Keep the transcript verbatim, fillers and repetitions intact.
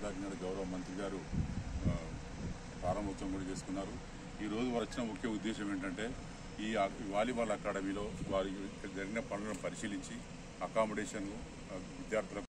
కాకినాడ గౌరవ మంత్రి గారు ప్రారంభోత్సవం కూడా చేసుకున్నారు. ఈరోజు వారు వచ్చిన ముఖ్య ఉద్దేశం ఏంటంటే ఈ వాలీబాల్ అకాడమీలో వారికి జరిగిన పనులను పరిశీలించి అకామిడేషన్ విద్యార్థులకు